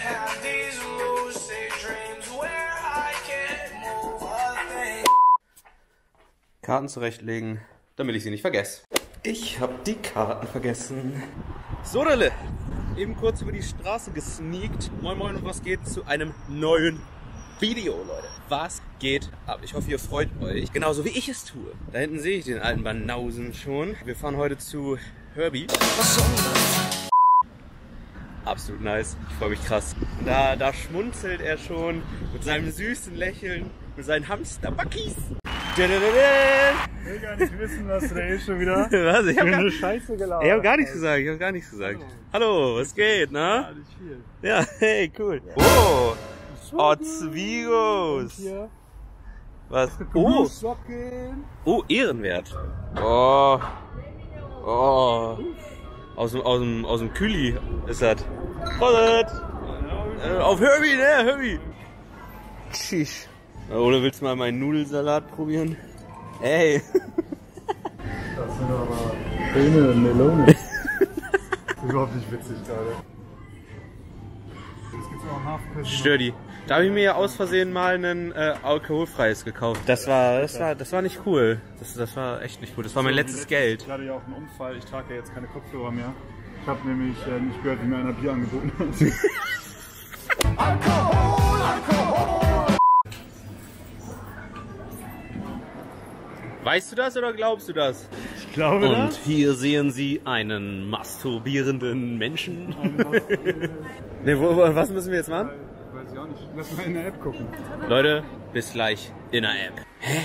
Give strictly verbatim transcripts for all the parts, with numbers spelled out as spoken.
Karten zurechtlegen, damit ich sie nicht vergesse. Ich habe die Karten vergessen. So, Dalle. Eben kurz über die Straße gesneakt. Moin Moin und was geht zu einem neuen Video, Leute. Was geht ab? Ich hoffe, ihr freut euch, genauso wie ich es tue. Da hinten sehe ich den alten Banausen schon. Wir fahren heute zu Herbie. Was soll das? Absolut nice. Ich freue mich krass. Da, da schmunzelt er schon mit seinem süßen Lächeln, mit seinen Hamster-Buckies. Ich will gar nicht wissen, was du da eh schon wieder was? Ich hab gar, eine Scheiße gelaufen. Ich hab gar nichts gesagt, ich hab gar nichts gesagt. Hallo, Hallo was geht, ne? Ja, nicht viel. Ja, hey, cool. Oh, oh, Zwigos. Was? Oh, oh, ehrenwert. Oh, oh. Aus dem, aus dem, aus dem Kühli ist das. Prost! Äh, auf Herbie, ne, Herbie. Tschüss. Oder willst du mal meinen Nudelsalat probieren? Ey! Das sind aber schöne Melone. Überhaupt nicht witzig gerade. Jetzt gibt's noch Haferküsse. Stör die. Da habe ich mir ja aus Versehen mal ein äh, alkoholfreies gekauft. Das war, das war, das war nicht cool. Das, das war echt nicht cool. Das war mein letztes Geld. Ich hatte ja auch einen Unfall. Ich trage ja jetzt keine Kopfhörer mehr. Ich habe nämlich äh, nicht gehört, wie mir einer Bier angeboten hat. Alkohol, Alkohol! Weißt du das oder glaubst du das? Ich glaube Und das. hier sehen Sie einen masturbierenden Menschen. Ne, wo, wo, was müssen wir jetzt machen? Weiß ich auch nicht. Lass mal in der App gucken. Leute, bis gleich in der App. Hä?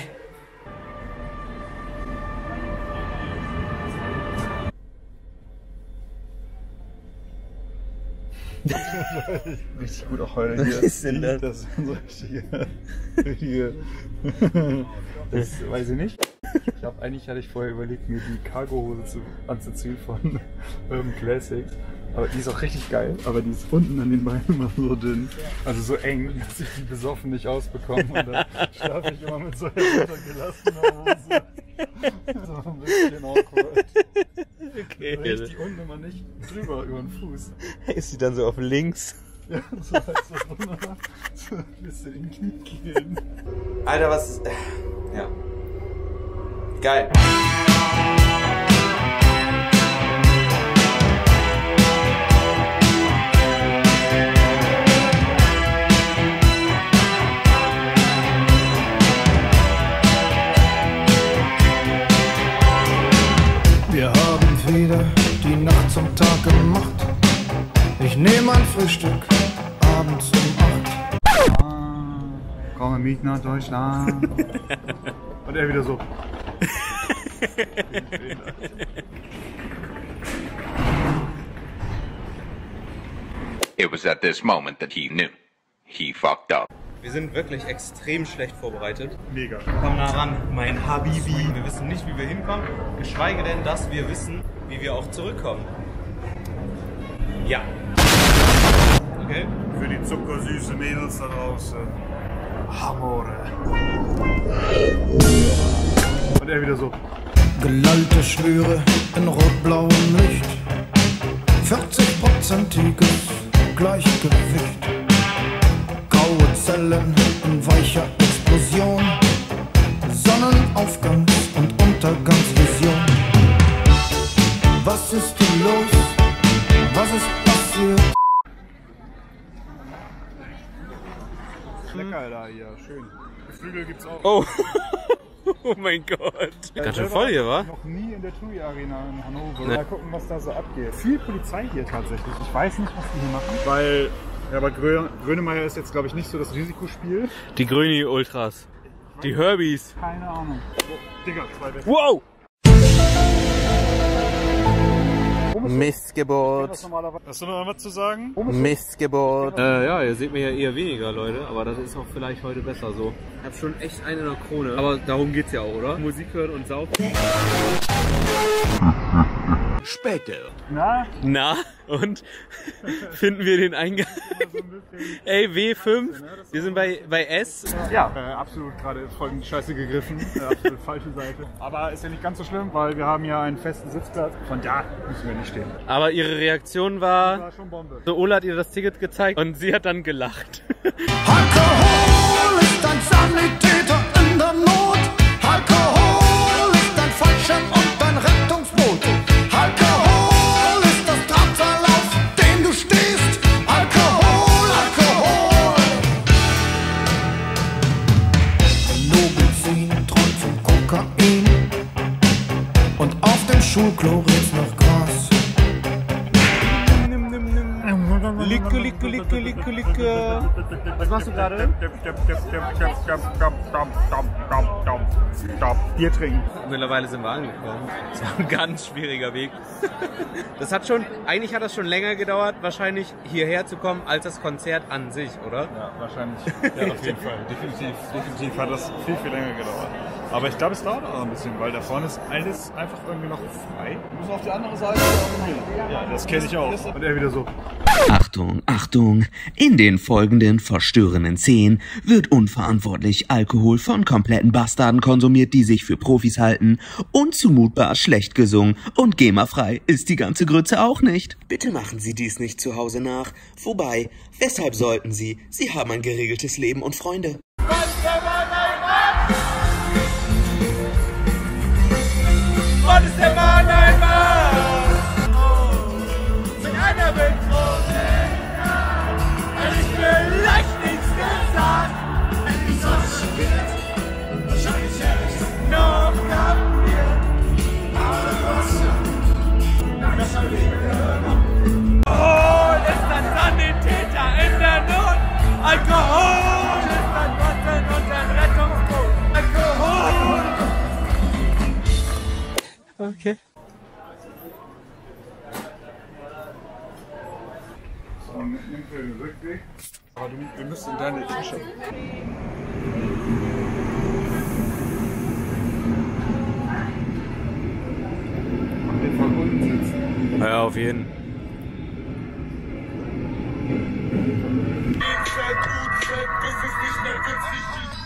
Richtig gut auch heute hier. Was ist denn das? Das sind so richtige, richtige das weiß ich nicht. Ich habe eigentlich hatte ich vorher überlegt, mir die Cargo-Hose zu, anzuziehen von Urban Classics. Aber die ist auch richtig geil. Aber die ist unten an den Beinen immer so dünn. Also so eng, dass ich die besoffen nicht ausbekomme. Und dann schlafe ich immer mit so einer runtergelassener Hose. So ein bisschen awkward. Okay. Dann ich die unten immer nicht drüber über den Fuß. Ist sie dann so auf links? Ja, so heißt das wunderbar. So ein bisschen in die Knie gehen. Alter, was ist... Ja. Geil. Wir haben wieder die Nacht zum Tag gemacht. Ich nehme ein Frühstück abends um acht. Ah, komme mit nach Deutschland. Und er wieder so. It was at this moment that he knew. He fucked up. Wir sind wirklich extrem schlecht vorbereitet. Mega. Komm nah ran, mein Habibi. Wir wissen nicht, wie wir hinkommen, geschweige denn, dass wir wissen, wie wir auch zurückkommen. Ja. Okay. Für die zuckersüße Mädels da draußen. Hamore. Und er wieder so. Gelallte Schwüre in rot-blauem Licht. vierzig-prozentiges Gleichgewicht. Graue Zellen in weicher Explosion. Sonnenaufgangs- und Untergangsvision. Was ist denn los? Was ist passiert? Lecker da hier, schön. Geflügel gibt's auch. Oh. Oh mein Gott. Ganz schön voll hier, wa? Noch nie in der TUI Arena in Hannover. Nee. Mal gucken, was da so abgeht. Viel Polizei hier tatsächlich. Ich weiß nicht, was die hier machen. Weil, ja, aber Grö Grönemeyer ist jetzt, glaube ich, nicht so das Risikospiel. Die Grüni Ultras. Die Herbies. Keine Ahnung. Oh, Digga, zwei Betten. Wow! Missgeburt. Hast du noch was zu sagen? Missgeburt. Äh, ja, ihr seht mir ja eher weniger, Leute. Aber das ist auch vielleicht heute besser so. Ich hab schon echt eine in der Krone. Aber darum geht's ja auch, oder? Musik hören und saufen. Später. Na? Na, und finden wir den Eingang? Ey, W fünf, wir sind bei, bei S. Ja, äh, absolut gerade voll in die Scheiße gegriffen. Äh, absolut falsche Seite. Aber ist ja nicht ganz so schlimm, weil wir haben ja einen festen Sitzplatz. Von da müssen wir nicht stehen. Aber ihre Reaktion war, War schon Bombe. so Ola hat ihr das Ticket gezeigt und sie hat dann gelacht. Alkohol ist ein Sanitäter in der Not. Alkohol ist ein Fallschirm und ein Rettungsboot. Alkohol ist das Drahtseil, auf dem du stehst. Alkohol, Alkohol. Nobelzin träumt vom Kokain und auf dem Schulklo riecht's nach Gras. Licke, licke, licke, licke, licke. Was machst du gerade? Bier trinken. Mittlerweile sind wir angekommen. Das war ein ganz schwieriger Weg. Das hat schon, eigentlich hat das schon länger gedauert, wahrscheinlich hierher zu kommen, als das Konzert an sich, oder? Ja, wahrscheinlich. Ja, auf jeden Fall. Definitiv, definitiv hat das viel, viel länger gedauert. Aber ich glaube, es dauert auch ein bisschen, weil da vorne ist alles einfach irgendwie noch frei. Du musst auf die andere Seite. Ja, das kenne ich auch. Und er wieder so. Achtung, Achtung! In den folgenden verstörenden Szenen wird unverantwortlich Alkohol von kompletten Bastarden konsumiert, die sich für Profis halten, unzumutbar schlecht gesungen und GEMA-frei ist die ganze Grütze auch nicht. Bitte machen Sie dies nicht zu Hause nach. Wobei, weshalb sollten Sie? Sie haben ein geregeltes Leben und Freunde. Mann ist der Mann ein Mann! Mit einer Betrogen, ich vielleicht nichts gesagt. Ich soll spät, scheiße, noch kapiert. Aber was, das hab ich gehört. Oh, ist ein Sanitäter in der Not. Alkohol ist ein Botten und ein Rettungsboot. Alkohol! Okay. So, nimm für den Rückweg. Aber du, wir müssen in deine Tasche. Auf jeden Fall unten sitzen. Ja, auf jeden. Gut, das ist nicht mehr ganz wichtig.